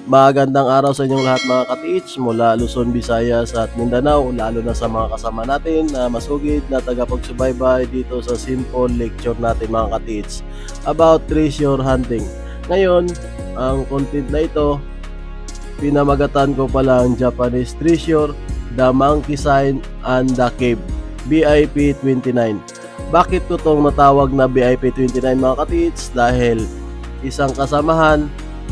Magandang araw sa inyong lahat mga ka-TH mula Luzon, Visayas at Mindanao, lalo na sa mga kasama natin na masugid na tagapagsubaybay dito sa simple lecture natin mga ka-TH about treasure hunting. Ngayon, ang content na ito, pinamagatan ko palang Japanese Treasure, The Monkey Sign and the Cave, BIP 29. Bakit ko itong natawag na BIP 29 mga ka-TH? Dahil isang kasamahan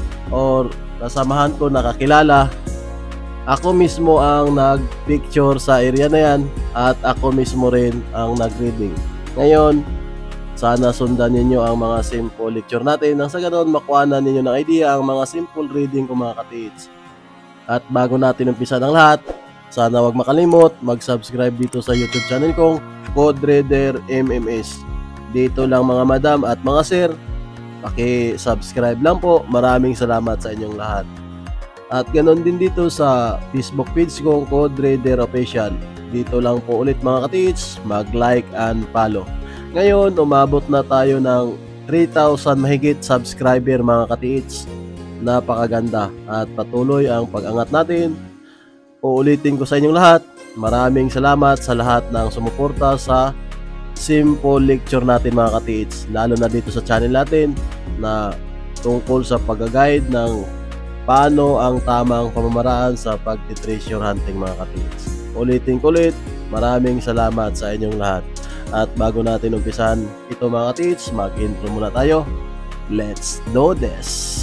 ko nakakilala, ako mismo ang nag-picture sa area na yan at ako mismo rin ang nag-reading. Ngayon, sana sundan ninyo ang mga simple lecture natin nang sa ganoon makuha ninyo ng idea ang mga simple reading ko mga ka-TH. At bago natin umpisa ng lahat, sana wag makalimot mag-subscribe dito sa YouTube channel kong CodeReader MMS. Dito lang mga madam at mga sir, paki-subscribe lang po. Maraming salamat sa inyong lahat. At ganoon din dito sa Facebook page kong CodeReader Official. Dito lang po ulit mga ka-TH, mag-like and follow. Ngayon, umabot na tayo ng 3,000 mahigit subscriber mga ka-TH. Napakaganda at patuloy ang pag-angat natin. Uulitin ko sa inyong lahat, maraming salamat sa lahat ng sumuporta sa simple lecture natin mga ka-TH, lalo na dito sa channel natin na tungkol sa pag-guide ng paano ang tamang pamamaraan sa pag-treasure hunting mga ka-TH. Ulitin ko ulit, maraming salamat sa inyong lahat. At bago natin umpisan ito mga ka-TH, mag-intro muna tayo. Let's do this!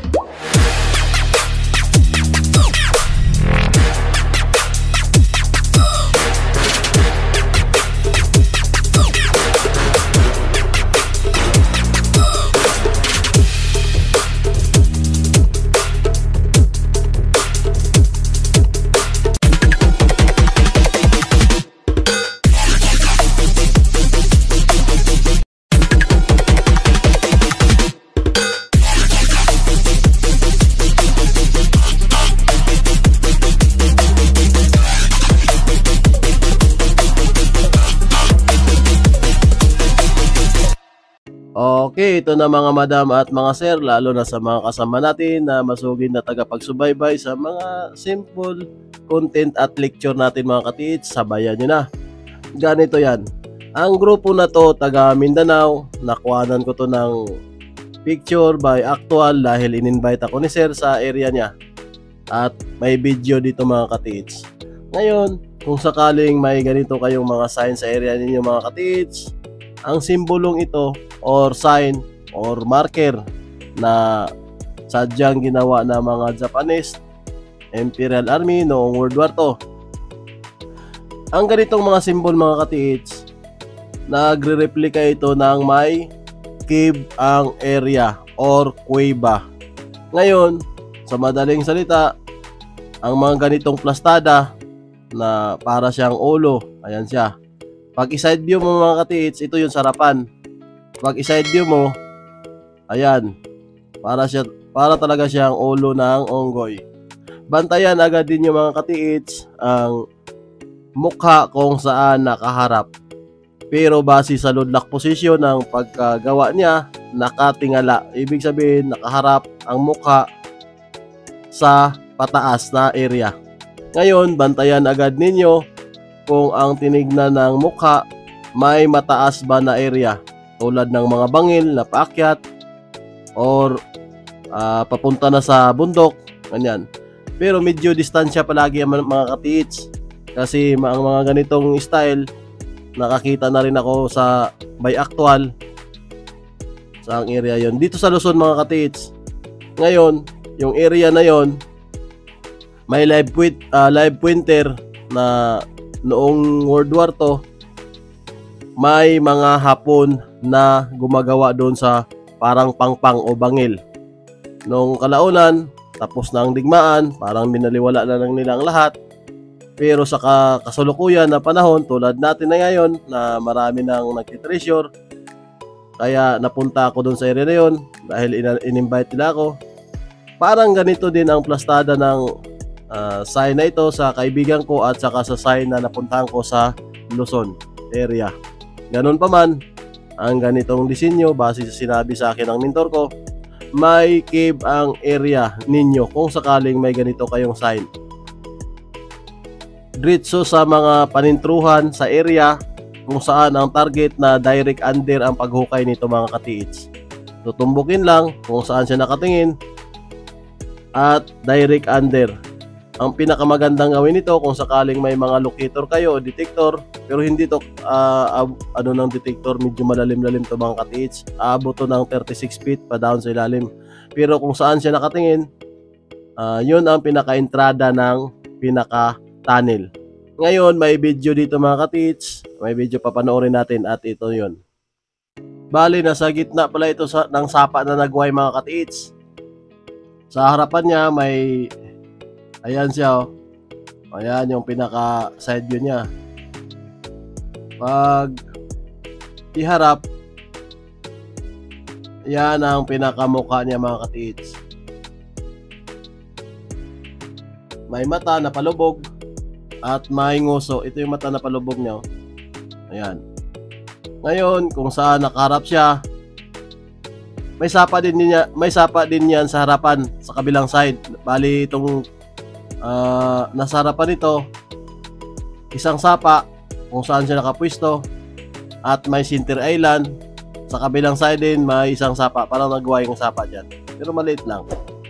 Okay, ito na mga madam at mga sir, lalo na sa mga kasama natin na masugid na tagapagsubaybay sa mga simple content at lecture natin mga ka-TH, sabayan nyo na. Ganito yan. Ang grupo na to, taga Mindanao, nakuhanan ko to ng picture by actual dahil in-invite ako ni sir sa area niya. At may video dito mga ka-TH. Ngayon, kung sakaling may ganito kayong mga sign sa area ninyo mga ka-TH, ang simbolong ito or sign or marker na sadyang ginawa ng mga Japanese Imperial Army noong World War II. Ang ganitong mga simbol mga ka-TH, nagre-replika ito ng may cave ang area or kuweba. Ngayon, sa madaling salita, ang mga ganitong plastada na para siyang ulo, ayan siya. Pag i-side view mo mga ka-TH, ito yung sarapan. Pag i-side view mo, ayan, para talaga siyang ulo ng onggoy. Bantayan agad din yung mga ka-TH ang mukha kung saan nakaharap. Pero base sa ludlock position ng pagkagawa niya, nakatingala. Ibig sabihin, nakaharap ang mukha sa pataas na area. Ngayon, bantayan agad ninyo kung ang tinignan ng mukha may mataas ba na area tulad ng mga bangil na paakyat or papunta na sa bundok, ganyan. Pero medyo distansya palagi ang mga ka-TH kasi ang mga ganitong style nakakita na rin ako sa by actual sa ang area yon dito sa Luzon mga ka-TH. Ngayon, yung area na yon may live pointer na noong World War II, may mga Hapon na gumagawa doon sa parang pangpang o bangil. Noong kalaunan, tapos na ang digmaan, parang binaliwala na lang nila ang lahat. Pero sa kasulukuyan na panahon, tulad natin na ngayon, na marami nang nagtitreasure, kaya napunta ako doon sa area na yun dahil in-invite nila ako. Parang ganito din ang plastada ng sign na ito sa kaibigan ko at saka sa sign na napuntahan ko sa Luzon area. Ganun pa man, ang ganitong disenyo base sa sinabi sa akin ng mentor ko, may cave ang area ninyo kung sakaling may ganito kayong sign. Diretso sa mga panintruhan sa area kung saan ang target na direct under ang paghukay nito mga katiits. Tutumbukin lang kung saan siya nakatingin at direct under. Ang pinakamagandang gawin nito kung sakaling may mga locator kayo o detector, pero hindi to ng detector, medyo malalim-lalim to mga katiits. Aabot to ng 36 feet pa down sa ilalim. Pero kung saan siya nakatingin, yun ang pinaka-entrada ng pinaka-tunnel. Ngayon, may video dito mga katiits. May video papanoorin natin at ito yun. Bali, nasa gitna pala ito ng sapa na nagway mga katiits. Sa harapan niya may, ayan siya oh. Ayan yung pinaka side view niya. Pag iharap, yan ang pinakamukha niya mga katiits. May mata na palubog at may nguso. Ito yung mata na palubog niya oh. Ayan. Ngayon, kung saan nakaharap siya, may sapa din yan sa harapan, sa kabilang side. Bali, itong nasa harapan nito, isang sapa kung saan siya nakapwisto, at may center island. Sa kabilang side din, may isang sapa. Parang nagwa yung sapa dyan. Pero maliit lang.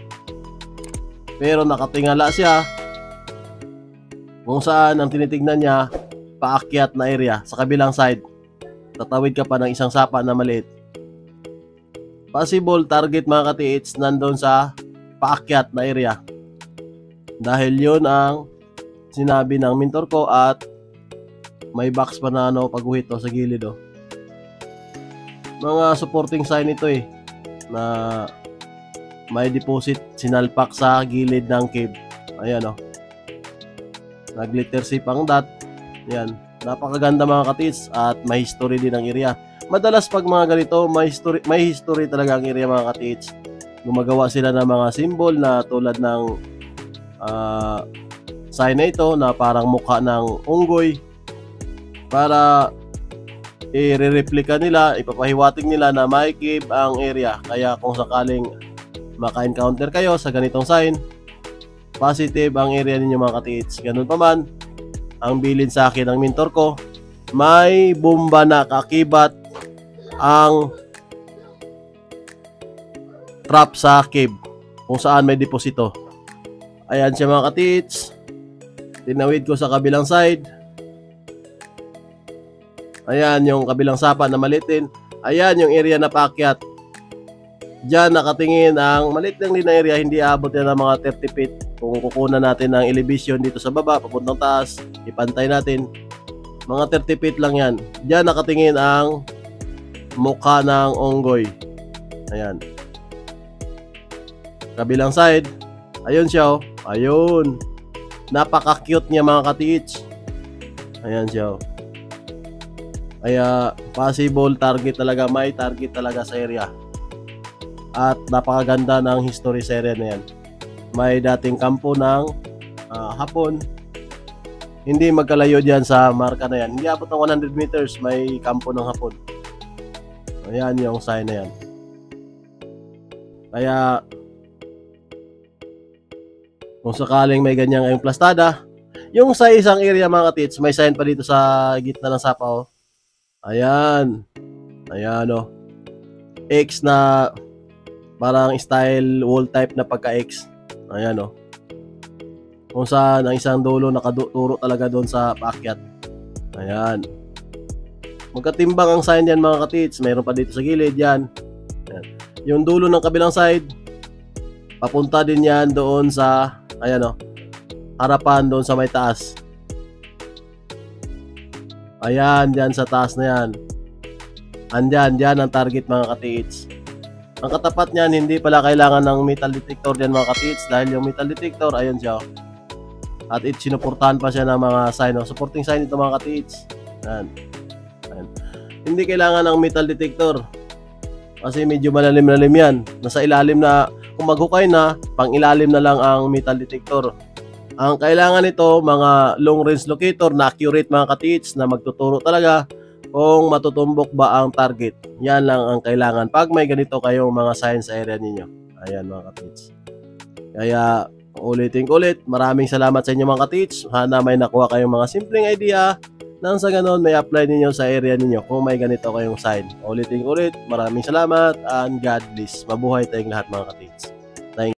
Pero nakatingala siya kung saan ang tinitignan niya, paakyat na area sa kabilang side. Tatawid ka pa ng isang sapa na maliit. Possible target mga katiits nandun sa paakyat na area. Dahil yun ang sinabi ng mentor ko at may box pa na pag-uhit sa gilid oh. Mga supporting sign ito eh, na may deposit sinalpak sa gilid ng cave. Ayan oh. Nag-letter C pang dot. Yan. Napakaganda mga katiits at may history din ang area. Madalas pag mga ganito, may history talaga ang area mga katiits. Gumagawa sila ng mga symbol na tulad ng sign na ito na parang mukha ng unggoy para i-replika nila, ipapahiwatig nila na may cave ang area. Kaya kung sakaling maka-encounter kayo sa ganitong sign, positive ang area ninyo mga katiits. Ganun pa man, ang bilin sa akin ng mentor ko, may bomba na kakibat ang trap sa cave kung saan may deposito. Ayan siya mga katiits. Tinawid ko sa kabilang side. Ayan yung kabilang sapa na malitin. Ayan yung area na paakyat. Diyan nakatingin ang maliit lang din na area, hindi abot yan ng mga 30 feet. Kung kukunan natin ng elevation dito sa baba, papuntang taas, ipantay natin, mga 30 feet lang yan. Diyan nakatingin ang mukha ng unggoy. Ayan. Kabilang side, ayun siya oh. Ayun. Napaka-cute niya mga katiits. Ayan siya oh. Kaya possible target talaga, may target talaga sa area. At napakaganda ng history sa area na yan. May dating kampo ng Hapon. Hindi magkalayo dyan sa marka na yan. Hindi abot ng 100 meters, may kampo ng Hapon. Ayan yung sign na yan. Kaya kung sakaling may ganyan ngayong plastada, yung sa isang area mga katiits, may sign pa dito sa gitna ng sapa oh. Ayan. Ayan oh. X na parang style wall type na pagka-X. Ayan oh. Kung saan ang isang dulo nakaturo talaga doon sa paakyat. Ayan. Magkatimbang ang sign yan mga katiits. Mayroon pa dito sa gilid yan. Ayan. Yung dulo ng kabilang side, papunta din yan doon sa, ayan oh, harapan doon sa may taas. Ayan, dyan sa taas na yan. Andyan, dyan ang target mga katiits. Ang katapat niyan, hindi pala kailangan ng metal detector dyan mga katiits, dahil yung metal detector, ayun siya. At sinuportahan pa siya ng mga sign. Supporting sign ito mga katiits. Ayan. Ayan. Hindi kailangan ng metal detector kasi medyo malalim-lalim yan. Nasa ilalim na, kung maghukay na, pang ilalim na lang ang metal detector. Ang kailangan nito, mga long range locator na accurate mga katiits, na magtuturo talaga kung matutumbok ba ang target. Yan lang ang kailangan pag may ganito kayong mga sign sa area ninyo. Ayan mga ka-teach. Kaya ulitin ko ulit, maraming salamat sa inyo mga ka-teach. Sana may nakuha kayong mga simpleng idea nang sa ganon may apply ninyo sa area ninyo kung may ganito kayong sign. Ulitin ko ulit, maraming salamat and God bless. Mabuhay tayong lahat mga ka-teach.